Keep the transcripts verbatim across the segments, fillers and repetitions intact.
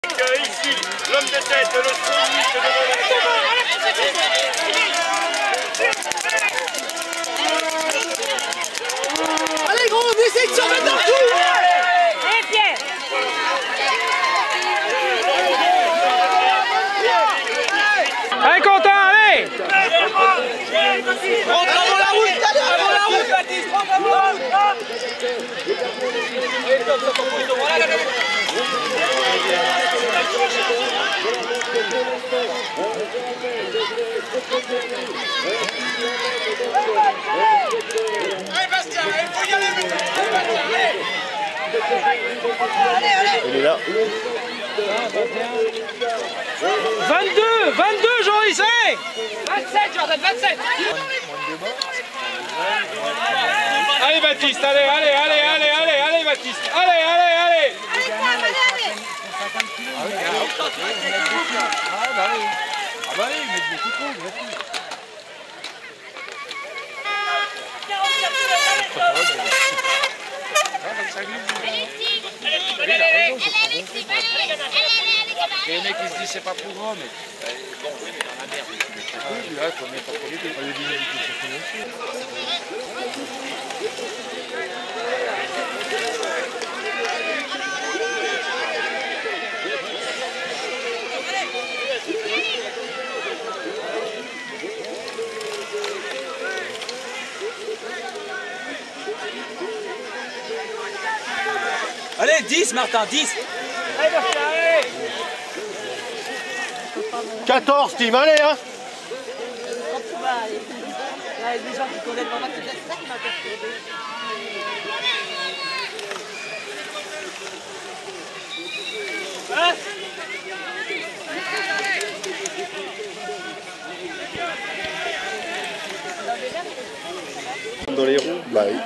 Ici, l'homme de tête, le strongiste devant le allez gros, on essaie de se remettre dans le coup. Allez Pierre. Allez Quentin, allez. Rentre avant la route, avant la route Baptiste, rentre avant la route. Allez Bastien, il faut y aller allez. Il est là. vingt-deux, vingt-deux Joris, allez. vingt-sept Jordan, vingt-sept. Allez Baptiste, allez, allez, allez, allez, allez, allez Baptiste, allez, allez, allez. Allez Sam, allez, allez. Ah bah oui. Ah bah oui, mais du coup, gratuit. Il y a un mec qui se dit c'est pas pour grand, mais euh, bon, oui, mais dans la merde. Ah, là, il faut mettre pour les deux. Il y a des musiques qui sont aussi. Allez, dix Martin, dix. Allez Bastien, allez. quatorze, Tim, allez, hein. Il y a des gens qui connaissent vraiment, c'est ça qui m'a perturbé. Hein? Dans les roues, bah oui.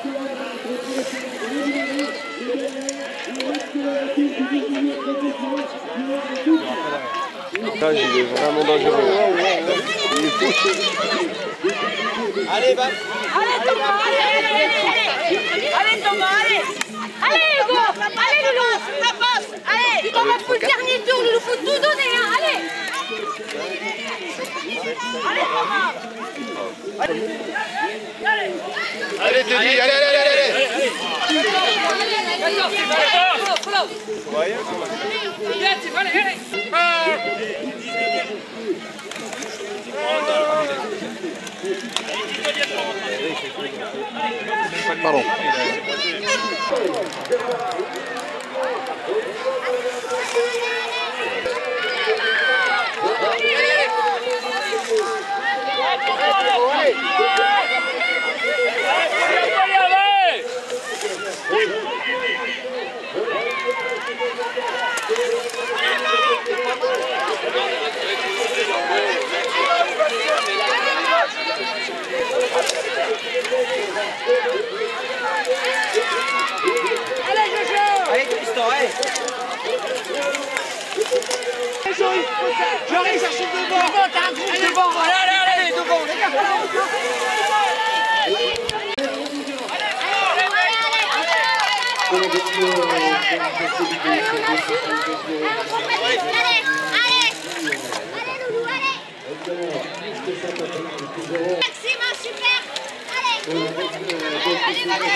Là, il est vraiment dangereux. Il est fou. Allez, va. Allez Thomas, allez, allez, allez, allez. Allez Thomas, allez. Allez Hugo, allez Loulou, ça passe. Allez, Thomas pour le dernier tour, Loulou, faut tout donner, hein, allez. Allez Thomas. Allez. Allez, Teddy, allez, allez, allez, allez. Pardon. Allez Jojo. Allez, Tristan, allez. Joris, cherche devant. T'as un groupe Allez, devant. Allez, allez, allez, devant. Les gars, Maxime, super. Allez. Allez, allez,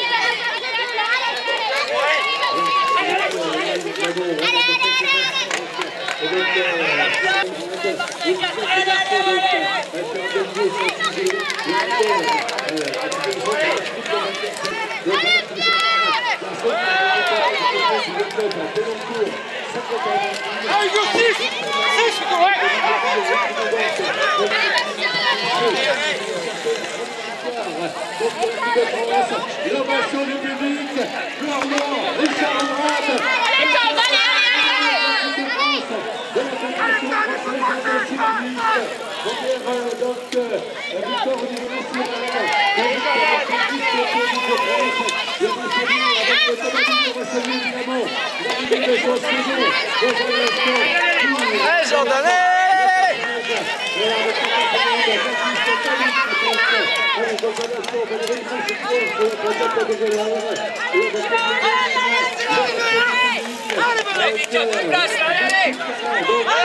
L'ovation du public, Florian, Richard Andrade. Donc, Victor Olivier Allez, Jordan, allez. Allez, Benoît, il tient deux places, allez, allez.